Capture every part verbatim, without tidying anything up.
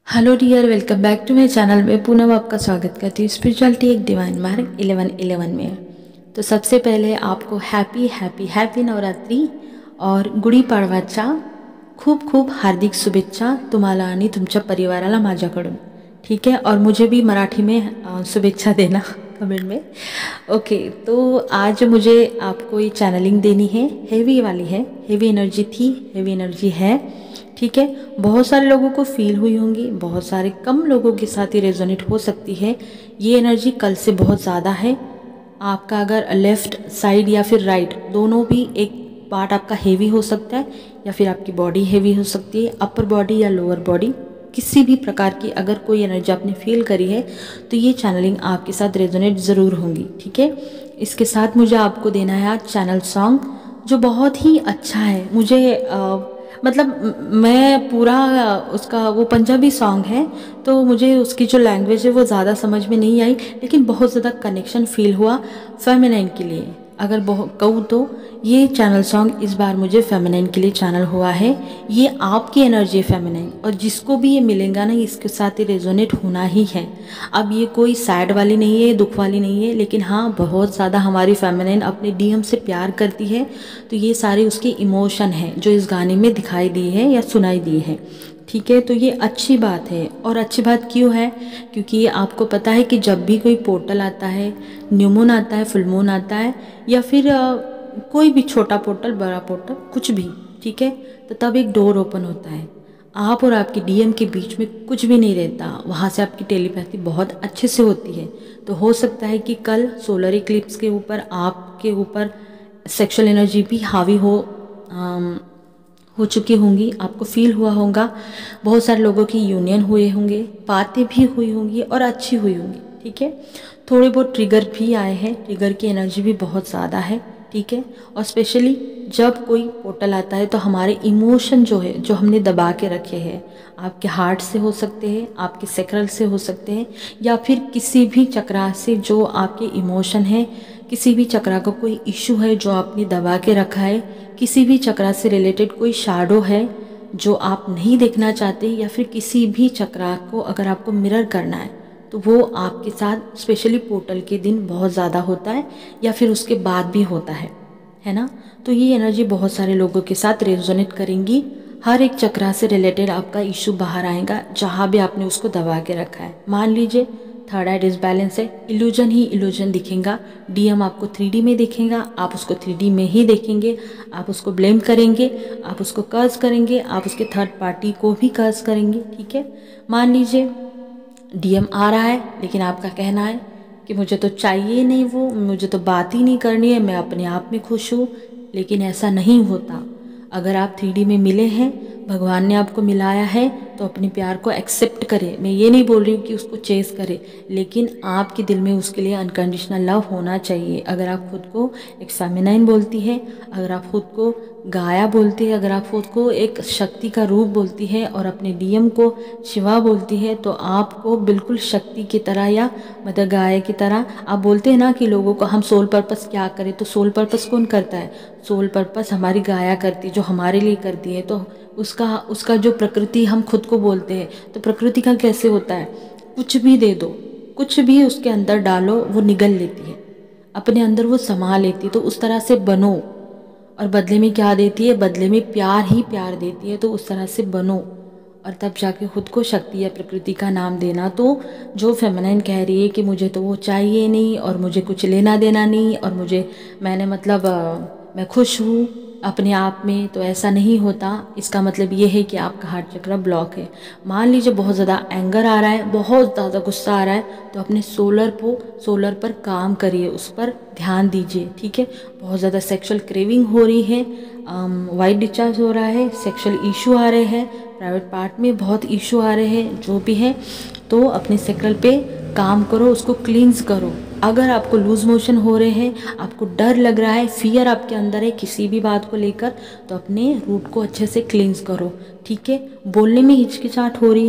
Hello dear, welcome back to my channel में पुनः आपका स्वागत करती हूँ स्पिरिचुअलिटी एक डिवाइन मार्ग इलेवन इलेवन में। तो सबसे पहले आपको हैप्पी हैप्पी हैप्पी नवरात्रि और गुड़ी पाडवाच्या खूप खूप हार्दिक शुभेच्छा तुम्हाला आणि तुमच्या परिवाराला माझ्याकडून। ठीक है, और मुझे भी मराठी में शुभेच्छा देना कमेंट में। ओके, तो आज मुझे आपको ये चैनलिंग देनी है, हेवी वाली है, हेवी एनर्जी थी, हेवी एनर्जी है। ठीक है, बहुत सारे लोगों को फील हुई होंगी, बहुत सारे कम लोगों के साथ ही रेजोनेट हो सकती है। ये एनर्जी कल से बहुत ज़्यादा है। आपका अगर लेफ़्ट साइड या फिर राइट दोनों भी एक पार्ट आपका हेवी हो सकता है, या फिर आपकी बॉडी हेवी हो सकती है, अपर बॉडी या लोअर बॉडी, किसी भी प्रकार की अगर कोई एनर्जी आपने फील करी है तो ये चैनलिंग आपके साथ रेजोनेट ज़रूर होंगी। ठीक है, इसके साथ मुझे आपको देना है आज चैनल सॉन्ग जो बहुत ही अच्छा है। मुझे आ, मतलब मैं पूरा उसका वो पंजाबी सॉन्ग है तो मुझे उसकी जो लैंग्वेज है वो ज़्यादा समझ में नहीं आई, लेकिन बहुत ज़्यादा कनेक्शन फील हुआ फेमिनाइन के लिए। अगर बहुत कहूँ तो ये चैनल सॉन्ग इस बार मुझे फेमिनाइन के लिए चैनल हुआ है। ये आपकी एनर्जी है फेमिनाइन, और जिसको भी ये मिलेगा ना इसके साथ ही रेजोनेट होना ही है। अब ये कोई सैड वाली नहीं है, दुख वाली नहीं है, लेकिन हाँ बहुत ज़्यादा हमारी फेमिनाइन अपने डीएम से प्यार करती है। तो ये सारे उसके इमोशन हैं जो इस गाने में दिखाई दिए हैं या सुनाई दिए हैं। ठीक है, तो ये अच्छी बात है। और अच्छी बात क्यों है? क्योंकि आपको पता है कि जब भी कोई पोर्टल आता है, न्यू मून आता है, फुल मून आता है, या फिर कोई भी छोटा पोर्टल बड़ा पोर्टल कुछ भी, ठीक है, तो तब एक डोर ओपन होता है। आप और आपके डीएम के बीच में कुछ भी नहीं रहता, वहाँ से आपकी टेलीपैथी बहुत अच्छे से होती है। तो हो सकता है कि कल सोलर इक्लिप्स के ऊपर आपके ऊपर सेक्सुअल एनर्जी भी हावी हो आम, हो चुकी होंगी, आपको फील हुआ होगा। बहुत सारे लोगों की यूनियन हुए होंगे, बातें भी हुई होंगी और अच्छी हुई होंगी। ठीक है, थोड़े बहुत ट्रिगर भी आए हैं, ट्रिगर की एनर्जी भी बहुत ज़्यादा है। ठीक है, और स्पेशली जब कोई पोर्टल आता है तो हमारे इमोशन जो है, जो हमने दबा के रखे हैं, आपके हार्ट से हो सकते हैं, आपके सेक्रल से हो सकते हैं, या फिर किसी भी चक्रा से जो आपके इमोशन है, किसी भी चक्रा का कोई इशू है जो आपने दबा के रखा है, किसी भी चक्रा से रिलेटेड कोई शैडो है जो आप नहीं देखना चाहते, या फिर किसी भी चक्रा को अगर आपको मिरर करना है तो वो आपके साथ स्पेशली पोर्टल के दिन बहुत ज़्यादा होता है, या फिर उसके बाद भी होता है, है ना। तो ये एनर्जी बहुत सारे लोगों के साथ रेजोनेट करेंगी। हर एक चक्रा से रिलेटेड आपका इशू बाहर आएगा जहाँ भी आपने उसको दबा के रखा है। मान लीजिए थर्ड आई डिसबैलेंस है, इल्यूजन ही इल्यूजन दिखेगा, डीएम आपको थ्री डी में दिखेगा, आप उसको थ्री डी में ही देखेंगे, आप उसको ब्लेम करेंगे, आप उसको कर्ज करेंगे, आप उसके थर्ड पार्टी को भी कर्ज करेंगे। ठीक है, मान लीजिए डीएम आ रहा है, लेकिन आपका कहना है कि मुझे तो चाहिए नहीं वो, मुझे तो बात ही नहीं करनी है, मैं अपने आप में खुश हूँ। लेकिन ऐसा नहीं होता। अगर आप थ्री डी में मिले हैं, भगवान ने आपको मिलाया है, तो अपने प्यार को एक्सेप्ट करें। मैं ये नहीं बोल रही हूँ कि उसको चेस करें, लेकिन आपके दिल में उसके लिए अनकंडीशनल लव होना चाहिए। अगर आप खुद को एक फेमिनाइन बोलती है, अगर आप खुद को गाया बोलती है, अगर आप खुद को एक शक्ति का रूप बोलती है और अपने डीएम को शिवा बोलती है, तो आपको बिल्कुल शक्ति की तरह या मतलब गाय की तरह। आप बोलते हैं ना कि लोगों को हम सोल पर्पस क्या करें, तो सोल पर्पस कौन करता है? सोल पर्पस हमारी गाया करती है, जो हमारे लिए करती है। तो उसका उसका जो प्रकृति हम खुद को बोलते हैं, तो प्रकृति का कैसे होता है? कुछ भी दे दो, कुछ भी उसके अंदर डालो, वो निगल लेती है, अपने अंदर वो समा लेती है। तो उस तरह से बनो, और बदले में क्या देती है? बदले में प्यार ही प्यार देती है। तो उस तरह से बनो, और तब जाके खुद को शक्ति या प्रकृति का नाम देना। तो जो फेमिनाइन कह रही है कि मुझे तो वो चाहिए नहीं, और मुझे कुछ लेना देना नहीं, और मुझे मैंने मतलब आ, मैं खुश हूँ अपने आप में, तो ऐसा नहीं होता। इसका मतलब ये है कि आपका हार्ट चक्र ब्लॉक है। मान लीजिए बहुत ज़्यादा एंगर आ रहा है, बहुत ज़्यादा गुस्सा आ रहा है, तो अपने सोलर को सोलर पर काम करिए, उस पर ध्यान दीजिए। ठीक है, बहुत ज़्यादा सेक्सुअल क्रेविंग हो रही है, वाइट डिस्चार्ज हो रहा है, सेक्सुअल इशू आ रहे हैं, प्राइवेट पार्ट में बहुत इशू आ रहे हैं, जो भी है, तो अपने सेक्रल पे काम करो, उसको क्लींस करो। अगर आपको लूज मोशन हो रहे हैं, आपको डर लग रहा है, फियर आपके अंदर है किसी भी बात को लेकर, तो अपने रूट को अच्छे से क्लींस करो। ठीक है, बोलने में हिचकिचाहट हो रही है,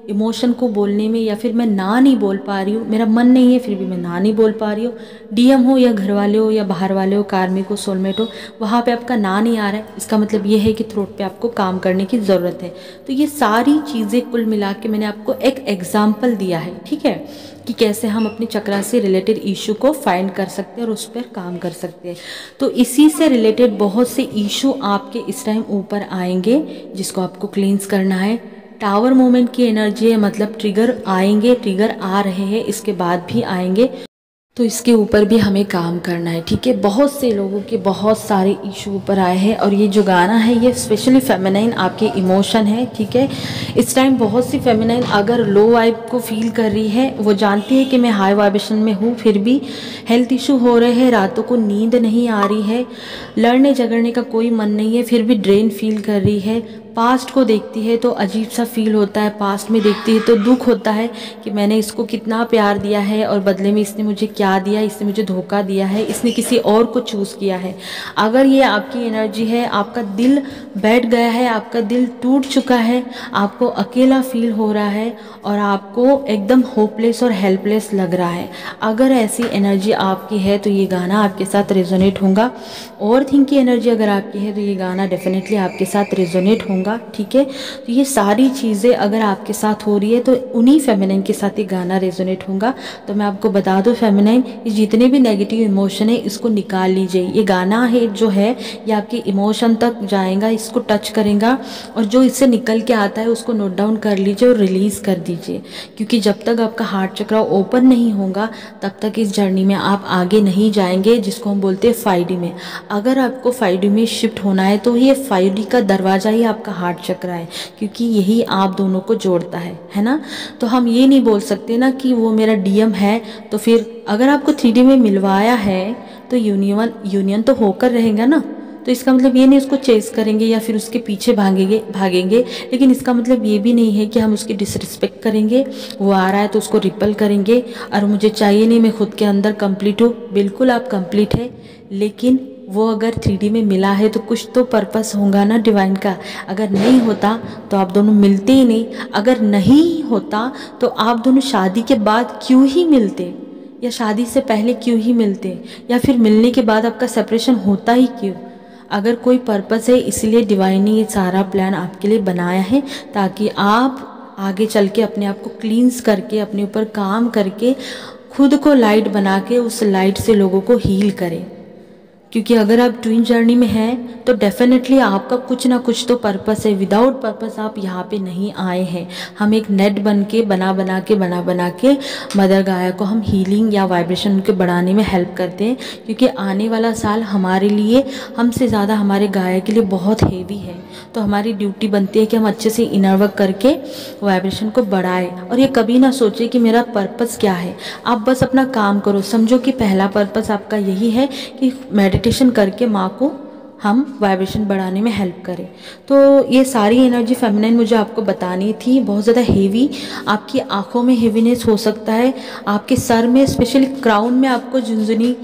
इमोशन को बोलने में, या फिर मैं ना नहीं बोल पा रही हूँ, मेरा मन नहीं है फिर भी मैं ना नहीं बोल पा रही हूँ, डीएम हो या घर वाले हो या बाहर वाले हो, कार्मिक हो, सोलमेट हो, वहाँ पे आपका ना नहीं आ रहा है, इसका मतलब ये है कि थ्रोट पे आपको काम करने की ज़रूरत है। तो ये सारी चीज़ें कुल मिला के मैंने आपको एक एग्जाम्पल दिया है, ठीक है, कि कैसे हम अपने चक्रा से रिलेटेड इशू को फाइंड कर सकते हैं और उस पर काम कर सकते हैं। तो इसी से रिलेटेड बहुत से इशू आपके इस टाइम ऊपर आएंगे जिसको आपको क्लींस करना है। टावर मूवमेंट की एनर्जी है, मतलब ट्रिगर आएंगे, ट्रिगर आ रहे हैं, इसके बाद भी आएंगे, तो इसके ऊपर भी हमें काम करना है, ठीक है। बहुत से लोगों के बहुत सारे इशू ऊपर आए हैं और ये जो गाना है ये स्पेशली फेमिनाइन आपके इमोशन है, ठीक है। इस टाइम बहुत सी फेमिनाइन अगर लो वाइब को फील कर रही है, वो जानती है कि मैं हाई वाइब्रेशन में हूँ, फिर भी हेल्थ इशू हो रहे हैं, रातों को नींद नहीं आ रही है, लड़ने झगड़ने का कोई मन नहीं है, फिर भी ड्रेन फील कर रही है, पास्ट को देखती है तो अजीब सा फील होता है, पास्ट में देखती है तो दुख होता है कि मैंने इसको कितना प्यार दिया है और बदले में इसने मुझे क्या दिया, इसने मुझे धोखा दिया है, इसने किसी और को चूज़ किया है। अगर ये आपकी एनर्जी है, आपका दिल बैठ गया है, आपका दिल टूट चुका है, आपको अकेला फील हो रहा है और आपको एकदम होपलेस और हेल्पलेस लग रहा है, अगर ऐसी एनर्जी आपकी है तो ये गाना आपके साथ रेजोनेट होगा। ओवर थिंक की एनर्जी अगर आपकी है तो ये गाना डेफिनेटली आपके साथ रेजोनेट होगा, ठीक है। तो ये सारी चीज़ें अगर आपके साथ हो रही है तो उन्हीं फेमिनाइन के साथ ये गाना रेजोनेट होगा। तो मैं आपको बता दूं फेमिनाइन, ये जितने भी नेगेटिव इमोशन है इसको निकाल लीजिए। ये गाना है जो है ये आपके इमोशन तक जाएगा, इसको टच करेगा और जो इससे निकल के आता है उसको नोट डाउन कर लीजिए और रिलीज़ कर दीजिए, क्योंकि जब तक आपका हार्ट चक्र ओपन नहीं होगा तब तक इस जर्नी में आप आगे नहीं जाएंगे, जिसको हम बोलते हैं फाइव डी में। अगर आपको फाइव डी में शिफ्ट होना है तो ये फाइव डी का दरवाज़ा ही आपका हार्ट चक्र है, क्योंकि यही आप दोनों को जोड़ता है, है ना। तो हम ये नहीं बोल सकते ना कि वो मेरा डीएम है तो फिर अगर आपको थ्री डी में मिलवाया है तो यूनियन यूनियन तो होकर रहेगा ना। तो इसका मतलब ये नहीं उसको चेस करेंगे या फिर उसके पीछे भागेंगे भागेंगे लेकिन इसका मतलब ये भी नहीं है कि हम उसकी डिसरिस्पेक्ट करेंगे, वो आ रहा है तो उसको रिपल करेंगे और मुझे चाहिए नहीं, मैं खुद के अंदर कंप्लीट हूँ। बिल्कुल आप कंप्लीट है, लेकिन वो अगर थ्री डी में मिला है तो कुछ तो पर्पस होगा ना डिवाइन का। अगर नहीं होता तो आप दोनों मिलते ही नहीं, अगर नहीं होता तो आप दोनों शादी के बाद क्यों ही मिलते, या शादी से पहले क्यों ही मिलते, या फिर मिलने के बाद आपका सेपरेशन होता ही क्यों। अगर कोई पर्पस है इसलिए डिवाइन ने ये सारा प्लान आपके लिए बनाया है ताकि आप आगे चल के अपने आप को क्लींस करके, अपने ऊपर काम करके, खुद को लाइट बना के उस लाइट से लोगों को हील करें। क्योंकि अगर आप ट्विन जर्नी में हैं तो डेफिनेटली आपका कुछ ना कुछ तो पर्पस है, विदाउट पर्पस आप यहाँ पे नहीं आए हैं। हम एक नेट बन के बना बना के बना बना के मदर गाया को हम हीलिंग या वाइब्रेशन के बढ़ाने में हेल्प करते हैं, क्योंकि आने वाला साल हमारे लिए, हमसे ज़्यादा हमारे गाया के लिए बहुत हेवी है। तो हमारी ड्यूटी बनती है कि हम अच्छे से इनर वर्क करके वाइब्रेशन को बढ़ाएं और ये कभी ना सोचे कि मेरा पर्पस क्या है। आप बस अपना काम करो, समझो कि पहला पर्पस आपका यही है कि मेडिटेशन करके माँ को हम वाइब्रेशन बढ़ाने में हेल्प करें। तो ये सारी एनर्जी फेमिनाइन मुझे आपको बतानी थी। बहुत ज़्यादा हेवी, आपकी आंखों में हेवीनेस हो सकता है, आपके सर में स्पेशली क्राउन में आपको झुंझुनी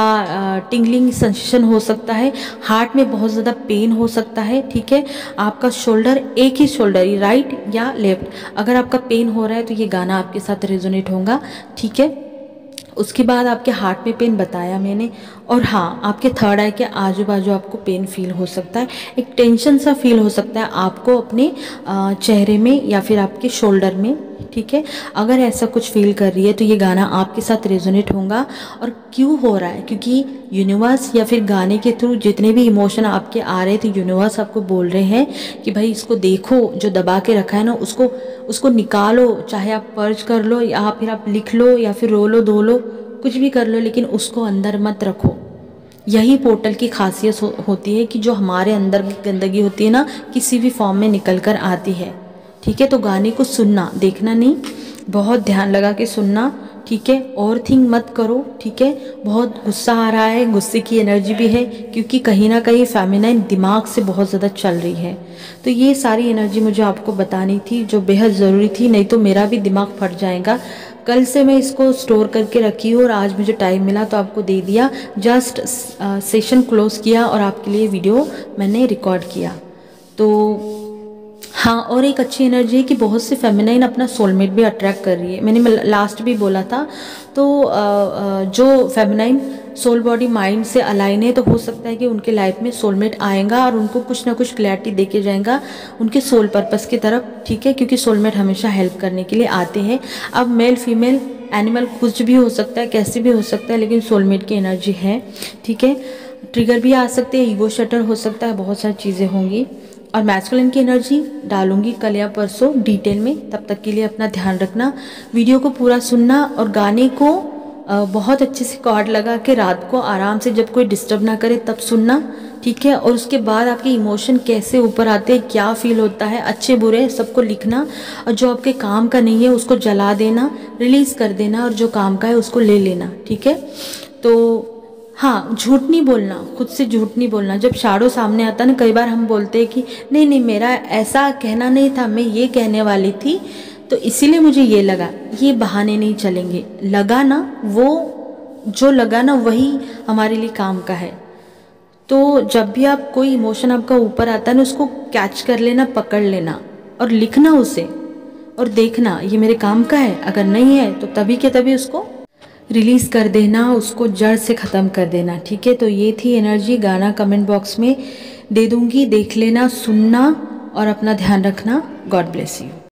या टिंगलिंग सेंसेशन हो सकता है, हार्ट में बहुत ज़्यादा पेन हो सकता है, ठीक है। आपका शोल्डर, एक ही शोल्डर, राइट या लेफ्ट, अगर आपका पेन हो रहा है तो ये गाना आपके साथ रेजोनेट होगा, ठीक है। उसके बाद आपके हार्ट में पेन बताया मैंने, और हाँ आपके थर्ड आई के आजू बाजू आपको पेन फील हो सकता है, एक टेंशन सा फील हो सकता है आपको अपने चेहरे में या फिर आपके शोल्डर में, ठीक है। अगर ऐसा कुछ फील कर रही है तो ये गाना आपके साथ रेजोनेट होगा। और क्यों हो रहा है, क्योंकि यूनिवर्स या फिर गाने के थ्रू जितने भी इमोशन आपके आ रहे थे, यूनिवर्स आपको बोल रहे हैं कि भाई इसको देखो, जो दबा के रखा है ना उसको उसको निकालो, चाहे आप पर्ज कर लो या फिर आप लिख लो या फिर रो लो, धो लो, कुछ भी कर लो, लेकिन उसको अंदर मत रखो। यही पोर्टल की खासियत हो, होती है कि जो हमारे अंदर की गंदगी होती है ना, किसी भी फॉर्म में निकल कर आती है, ठीक है। तो गाने को सुनना, देखना नहीं, बहुत ध्यान लगा के सुनना, ठीक है। और थिंक मत करो, ठीक है। बहुत गुस्सा आ रहा है, गुस्से की एनर्जी भी है, क्योंकि कहीं ना कहीं फेमिनाइन दिमाग से बहुत ज़्यादा चल रही है। तो ये सारी एनर्जी मुझे आपको बतानी थी जो बेहद ज़रूरी थी, नहीं तो मेरा भी दिमाग फट जाएगा। कल से मैं इसको स्टोर करके रखी हूँ और आज मुझे टाइम मिला तो आपको दे दिया, जस्ट सेशन क्लोज किया और आपके लिए वीडियो मैंने रिकॉर्ड किया। तो हाँ, और एक अच्छी एनर्जी है कि बहुत सी फेमिनाइन अपना सोलमेट भी अट्रैक्ट कर रही है। मैंने लास्ट भी बोला था। तो अ, अ, जो फेमिनाइन सोल बॉडी माइंड से अलाइन है, तो हो सकता है कि उनके लाइफ में सोलमेट आएगा और उनको कुछ ना कुछ क्लैरिटी देके जाएगा उनके सोल पर्पस की तरफ, ठीक है, क्योंकि सोलमेट हमेशा हेल्प करने के लिए आते हैं। अब मेल फीमेल एनिमल कुछ भी हो सकता है, कैसे भी हो सकता है, लेकिन सोलमेट की एनर्जी है, ठीक है। ट्रिगर भी आ सकते हैं, ईगो शटर हो सकता है, बहुत सारी चीज़ें होंगी। और मैस्कुलिन की एनर्जी डालूंगी कल या परसों डिटेल में। तब तक के लिए अपना ध्यान रखना, वीडियो को पूरा सुनना और गाने को बहुत अच्छे से कॉर्ड लगा के रात को आराम से, जब कोई डिस्टर्ब ना करे तब सुनना, ठीक है। और उसके बाद आपके इमोशन कैसे ऊपर आते हैं, क्या फील होता है, अच्छे बुरे सबको लिखना, और जो आपके काम का नहीं है उसको जला देना, रिलीज़ कर देना, और जो काम का है उसको ले लेना, ठीक है। तो हाँ, झूठ नहीं बोलना, खुद से झूठ नहीं बोलना। जब शैडो सामने आता है ना, कई बार हम बोलते हैं कि नहीं नहीं मेरा ऐसा कहना नहीं था, मैं ये कहने वाली थी तो इसीलिए मुझे ये लगा। ये बहाने नहीं चलेंगे, लगा ना, वो जो लगा ना वही हमारे लिए काम का है। तो जब भी आप कोई इमोशन आपका ऊपर आता है ना, उसको कैच कर लेना, पकड़ लेना और लिखना उसे, और देखना ये मेरे काम का है। अगर नहीं है तो तभी के तभी उसको रिलीज़ कर देना, उसको जड़ से ख़त्म कर देना, ठीक है। तो ये थी एनर्जी। गाना कमेंट बॉक्स में दे दूँगी, देख लेना, सुनना और अपना ध्यान रखना। God bless you.